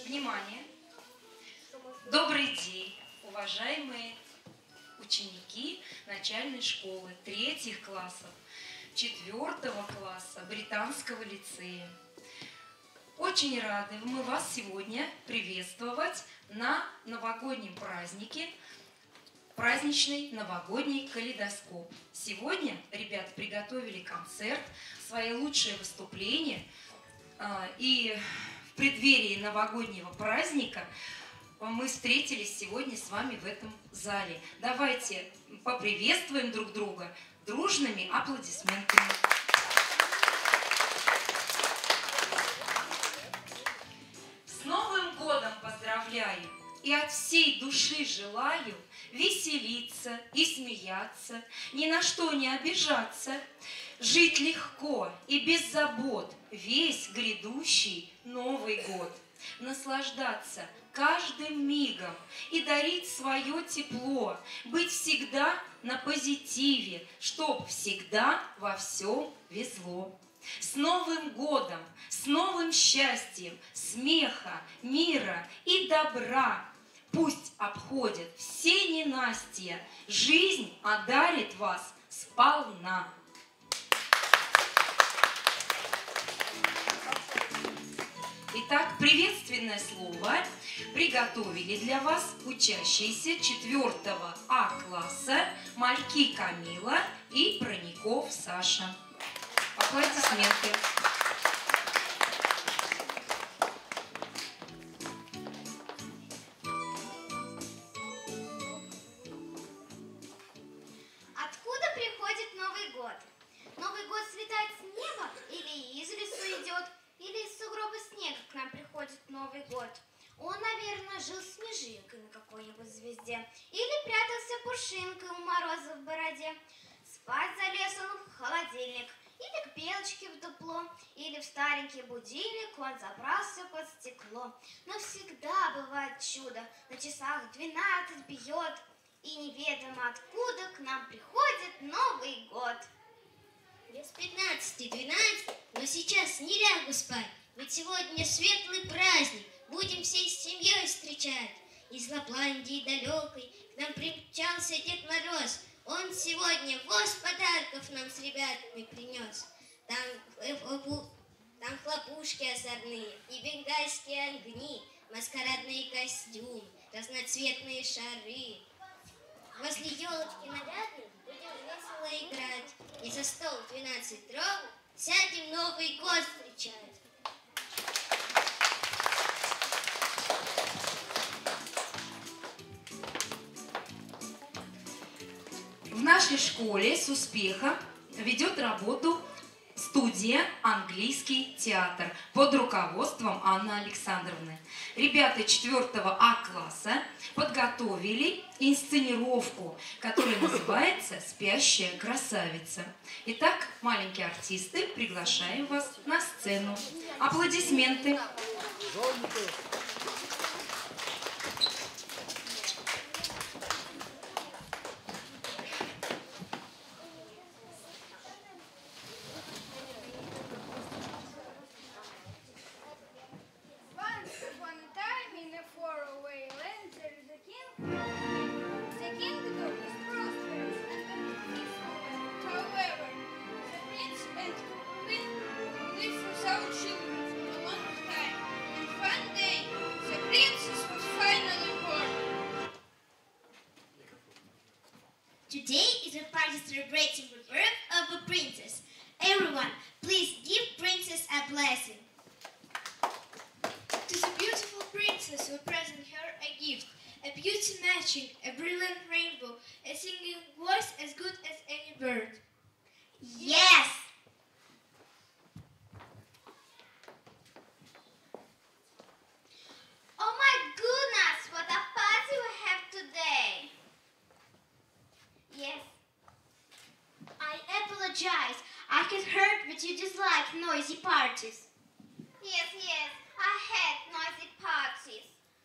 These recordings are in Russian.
Внимание! Добрый день, уважаемые ученики начальной школы 3 классов, 4 класса Британского лицея. Очень рады мы вас сегодня приветствовать на новогоднем празднике, праздничный новогодний калейдоскоп. Сегодня ребята приготовили концерт, свои лучшие выступления, и в преддверии новогоднего праздника мы встретились сегодня с вами в этом зале. Давайте поприветствуем друг друга дружными аплодисментами. С Новым годом поздравляю и от всей души желаю веселиться и смеяться, ни на что не обижаться, жить легко и без забот весь грядущий Новый год, наслаждаться каждым мигом и дарить свое тепло, быть всегда на позитиве, чтоб всегда во всем везло. С Новым годом, с новым счастьем, смеха, мира и добра! Пусть обходят все ненастья, жизнь одарит вас сполна. Итак, приветственное слово приготовили для вас учащиеся 4 А класса Мальки Камила и Проников Саша. Аплодисменты. Откуда приходит Новый год? Новый год слетает с неба или из лесу идет, или из сугроба снега к нам приходит Новый год? Он, наверное, жил снежинкой на какой-нибудь звезде или прятался пушинкой у мороза в бороде. Спать залез он в холодильник, или к белочке в дупло, или в старенький будильник он забрался под стекло. Но всегда бывает чудо, на часах 12 бьет, и неведомо откуда к нам приходит Новый год. Без 15-12, но сейчас не лягу спать, ведь сегодня светлый праздник, будем всей семьей встречать. Из Лапландии далекой к нам примчался Дед Мороз, он сегодня воз подарков нам с ребятами принес. Там хлопушки озорные и бенгальские огни, маскарадные костюмы, разноцветные шары. Возле елочки нарядной будем весело играть, и за стол 12 ровно сядем Новый год встречать. В нашей школе с успехом ведет работу студия «Английский театр» под руководством Анны Александровны. Ребята 4 А класса подготовили инсценировку, которая называется «Спящая красавица». Итак, маленькие артисты, приглашаем вас на сцену. Аплодисменты. Today is a party celebrating the birth of a princess. Everyone, please give princess a blessing. To the beautiful princess, we present her a gift, a beauty matching, a brilliant rainbow, a singing voice as good as any bird. Yes! Oh my goodness, what a party we have today! Yes. I apologize. I had heard that you dislike noisy parties. Yes, I hate noisy parties.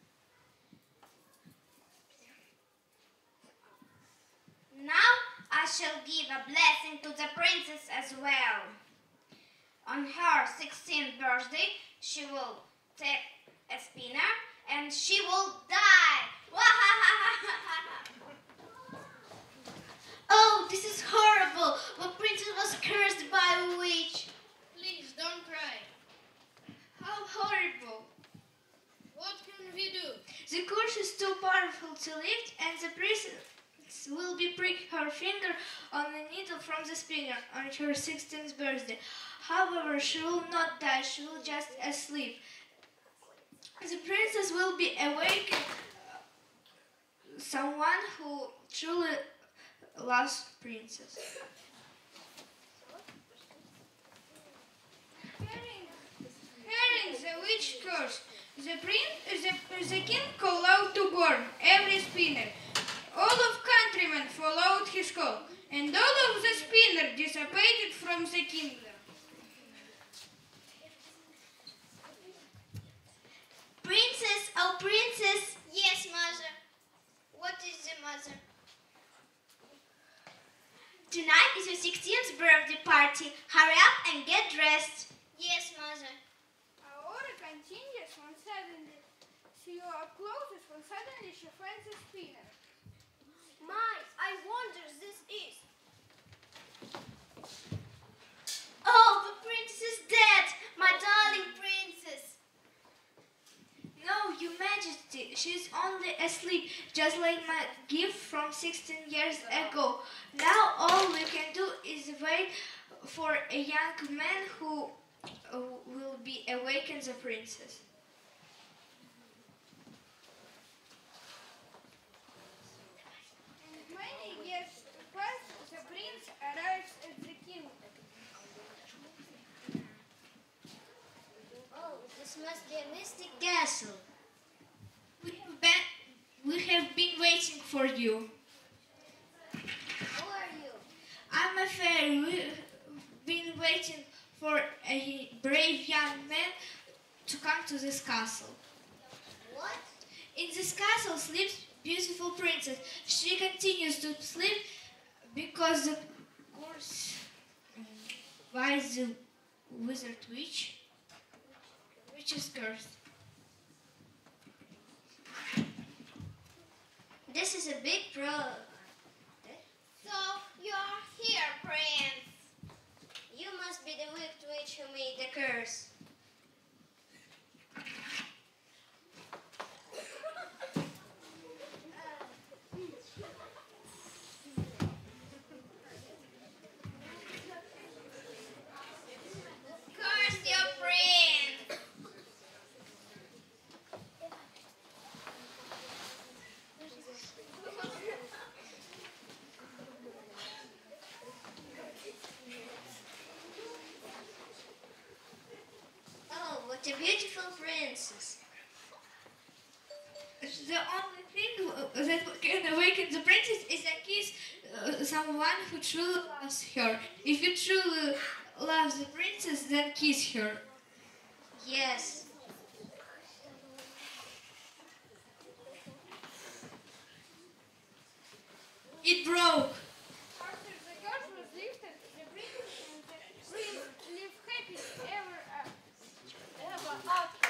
Now I shall give a blessing to the princess as well. On her 16th birthday, she will take a spinner and she will die. Oh, this is horrible. The princess was cursed by a witch. Please don't cry. How horrible. What can we do? The curse is too powerful to lift, and the princess will be prick her finger on the needle from the spinner on her 16th birthday. However, she will not die, she will just asleep. The princess will be awakened, someone who truly loves princess. Hearing the witch curse, the king called out to burn every spinner. All of countrymen followed his call, and all of the spinner dissipated from the kingdom. Princess, oh princess. Yes, mother. What is the mother? Tonight is your 16th birthday party. Hurry up and get dressed. Yes, mother. Aurora continues when suddenly she closes when suddenly she finds a spinner. My, I wonder this is. Oh, the princess is dead. My darling princess. No, Your Majesty, she's only asleep, just like my gift from 16 years ago. Now all we can do is wait for a young man who will be awaken the princess. And many years pass, the prince arrives at the kingdom. Oh, this must be a mystic castle. We have been waiting for you. Who are you? I'm a fairy. We've been waiting for a brave young man to come to this castle. What? In this castle sleeps beautiful princess. She continues to sleep because the curse by the wizard witch is cursed. This is a big problem. So, you are here, Prince. You must be the wicked witch who made the curse. Curse your prince! Oh, what a beautiful princess. The only thing that can awaken the princess is a kiss someone who truly loves her. If you truly love the princess, then kiss her. Yes. It broke. After the curse was lifted, the princess and the prince live happy ever after.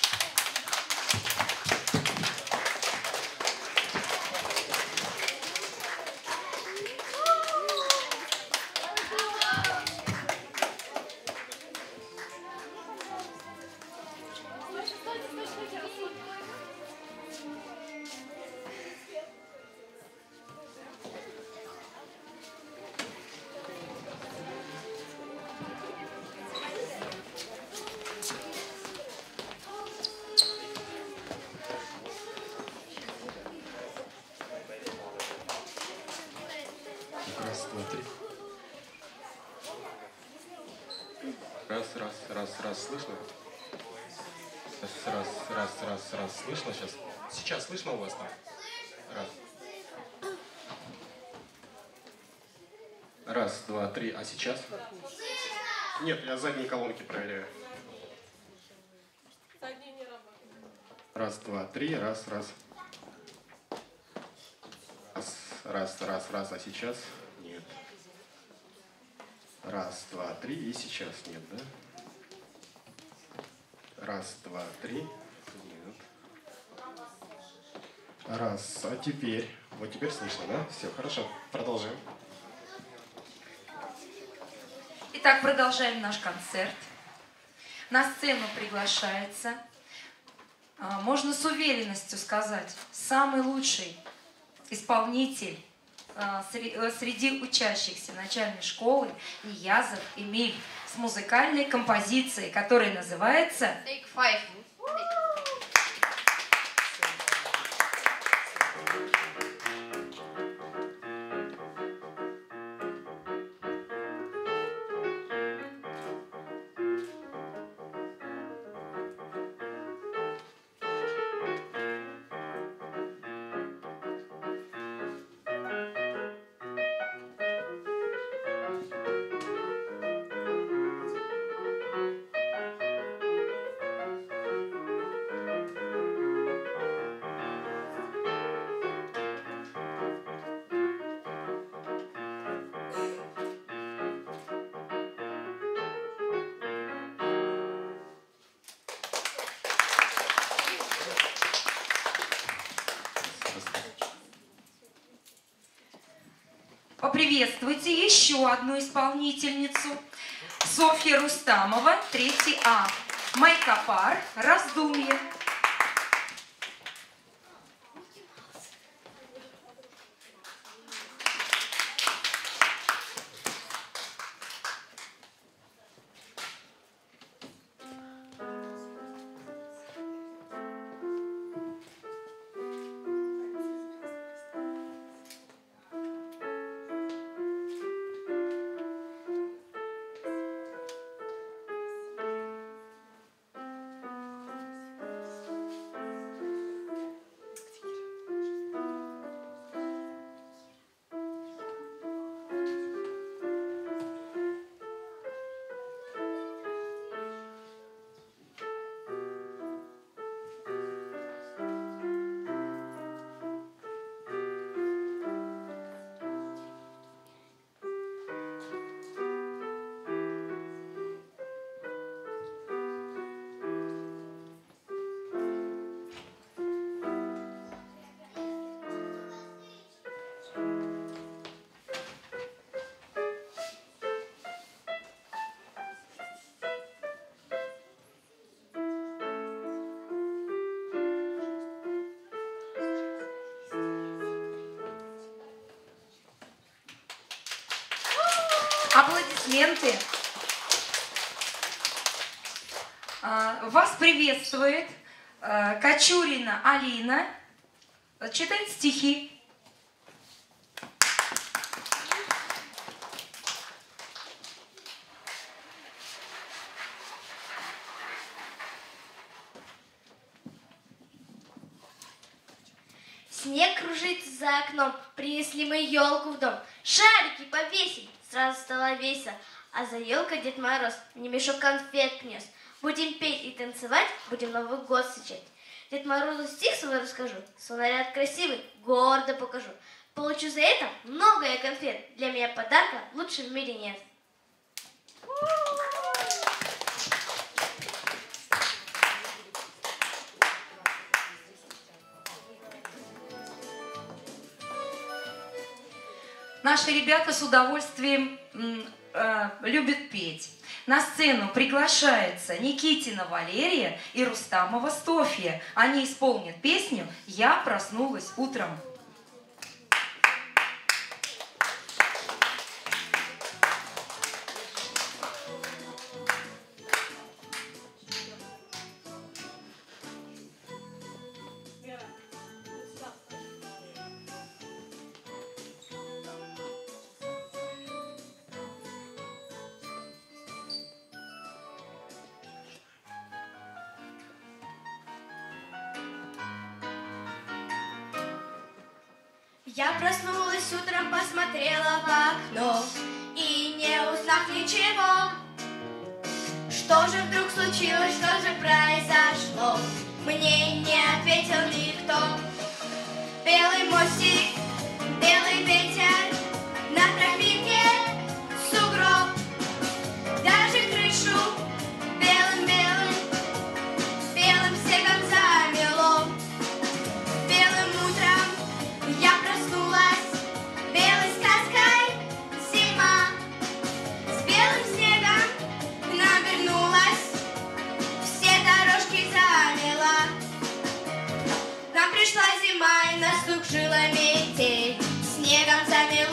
Раз, два, три. Раз, слышно? Раз, слышно сейчас? Сейчас слышно у вас там? Раз. Раз, два, три, а сейчас? Нет, я задние колонки проверяю. Раз, два, три, раз. Раз, а сейчас? Нет. Раз, два, три, и сейчас нет, да? Раз, два, три, нет. Раз. А теперь? Вот теперь слышно, да? Все, хорошо. Продолжим. Итак, продолжаем наш концерт. На сцену приглашается, можно с уверенностью сказать, самый лучший исполнитель среди учащихся начальной школы Ниязов Эмиль с музыкальной композицией, которая называется Take Five. Поприветствуйте еще одну исполнительницу. Софья Рустамова, 3 А. Майкопар, раздумье. Аплодисменты. Вас приветствует Кочурина Алина. Читает стихи. Снег кружится за окном, принесли мы елку в дом. Шарики повесили, сразу стало весело. А за елкой Дед Мороз мне мешок конфет принес. Будем петь и танцевать, будем Новый год встречать. Дед Морозу стих свой расскажу, свой наряд красивый, гордо покажу. Получу за это много я конфет, для меня подарка лучше в мире нет. Наши ребята с удовольствием любят петь. На сцену приглашается Никитина Валерия и Рустамова Софья. Они исполнят песню «Я проснулась утром». Я проснулась утром, посмотрела в окно и не узнав ничего. Что же вдруг случилось, что же произошло? Мне не ответил никто. Белый мостик, белый ветер, на тропинке сугроб. Даже крышу белым-белым, белым снегом замело. Белым утром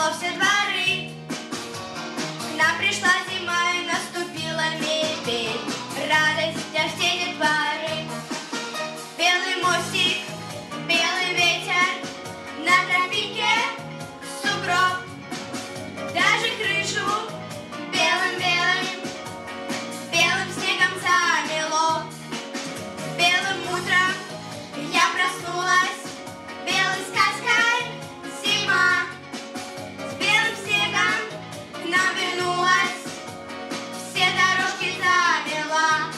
замело все дворы. К нам пришла зима и наступила метель. Радость для всей детворы. Белый мостик, белый ветер, на тропинке сугроб. Даже крышу белым-белым, белым снегом замело. Белым утром я проснулась, белой сказкой зима. С белым снегом к нам вернулась, все дорожки замела.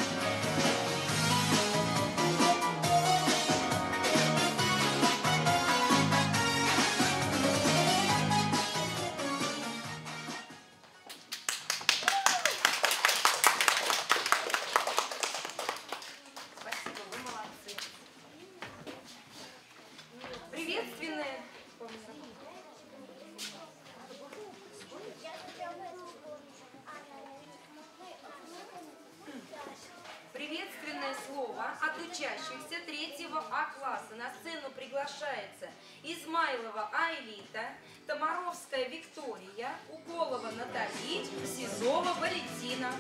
Спасибо, вы молодцы. Приветственные. Приветственное слово от учащихся 3-го А-класса. На сцену приглашается Измайлова Аэлита, Томаровская Виктория, Уколова Натали, Сизова Валентина.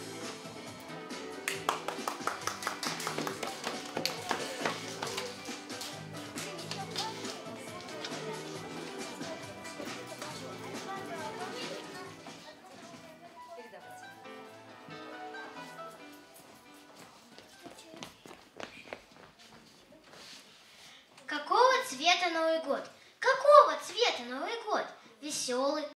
Передавайте. Какого цвета Новый год? Какого цвета Новый год? Веселый,